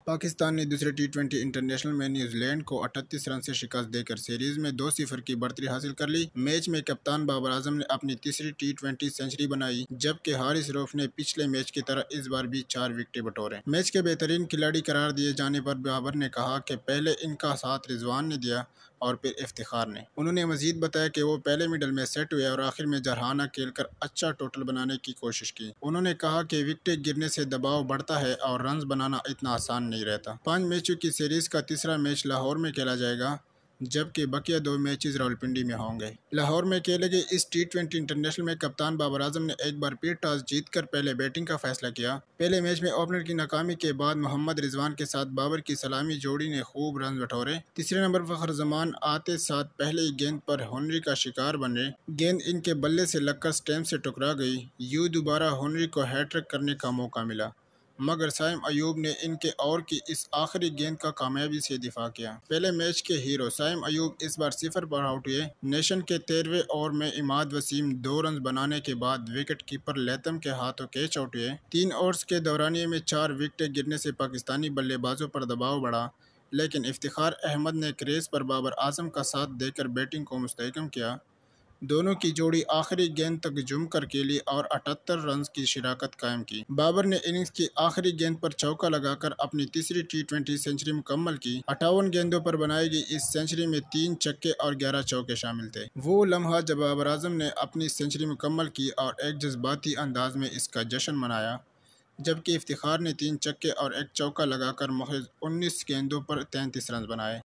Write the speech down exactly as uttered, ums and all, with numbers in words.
पाकिस्तान ने दूसरे T twenty international में न्यूजीलैंड को अड़तीस रन से शिकस्त देकर सीरीज में दो सिफर की बढ़तरी हासिल कर ली। मैच में कप्तान बाबर आजम ने अपनी तीसरी टी ट्वेंटी सेंचुरी बनाई, जबकि हारिस रऊफ ने पिछले मैच की तरह इस बार भी चार विकेटें बटोरे। मैच के बेहतरीन खिलाड़ी करार दिए जाने पर बाबर ने कहा कि पहले इनका साथ रिजवान ने दिया और फिर इफ्तिखार ने। उन्होंने मजीद बताया कि वो पहले मिडल में सेट हुए और आखिर में जरहाना खेलकर अच्छा टोटल बनाने की कोशिश की। उन्होंने कहा कि विकेटें गिरने से दबाव बढ़ता है और रन बनाना इतना आसान नहीं रहता। पाँच मैचों की सीरीज का तीसरा मैच लाहौर में खेला जाएगा, जबकि बकिया दो मैचेस रावलपिंडी में होंगे। लाहौर में खेले गए इस टी ट्वेंटी इंटरनेशनल में कप्तान बाबर आजम ने एक बार फिर टॉस जीतकर पहले बैटिंग का फैसला किया। पहले मैच में ओपनर की नाकामी के बाद मोहम्मद रिजवान के साथ बाबर की सलामी जोड़ी ने खूब रन बटोरे। तीसरे नंबर पर फखर जमान आते साथ पहले ही गेंद पर हेनरी का शिकार बने। गेंद इनके बल्ले से लगकर स्टैम्प से टकरा गई। यूं दोबारा हेनरी को हैट्रिक करने का मौका मिला, मगर साइम अयूब ने इनके ओवर की इस आखिरी गेंद का कामयाबी से दिफा किया। पहले मैच के हीरो साइम अयूब इस बार सिफर पर आउट हुए। नेशन के तेरहवें ओवर में इमाद वसीम दो रन बनाने के बाद विकेट कीपर लेतम के हाथों कैच आउट हुए। तीन ओवर्स के दौरानिये में चार विकेटें गिरने से पाकिस्तानी बल्लेबाजों पर दबाव बढ़ा, लेकिन इफ्तिखार अहमद ने क्रीज पर बाबर आजम का साथ देकर बैटिंग को मुस्तहकम किया। दोनों की जोड़ी आखिरी गेंद तक जुम कर खेली और अठहत्तर रन की शिराकत कायम की। बाबर ने इनिंग्स की आखिरी गेंद पर चौका लगाकर अपनी तीसरी टी ट्वेंटी सेंचुरी मुकम्मल की। अट्ठावन गेंदों पर बनाई गई इस सेंचुरी में तीन छक्के और ग्यारह चौके शामिल थे। वो लम्हा जब बाबर आजम ने अपनी सेंचुरी मुकम्मल की और एक जज्बाती अंदाज में इसका जश्न मनाया, जबकि इफ्तिखार ने तीन छक्के और एक चौका लगाकर महज उन्नीस गेंदों पर तैंतीस रन बनाए।